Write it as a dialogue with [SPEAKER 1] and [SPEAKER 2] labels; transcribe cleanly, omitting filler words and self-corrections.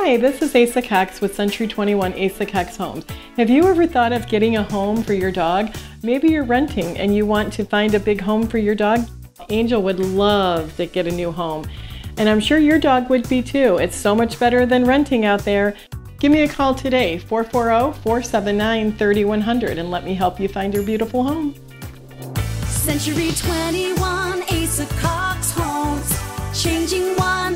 [SPEAKER 1] Hi, this is Asa Cox with Century 21 Asa Cox Homes. Have you ever thought of getting a home for your dog? Maybe you're renting and you want to find a big home for your dog. Angel would love to get a new home. And I'm sure your dog would be too. It's so much better than renting out there. Give me a call today, 440-479-3100, and let me help you find your beautiful home.
[SPEAKER 2] Century 21 Asa Cox Homes, changing one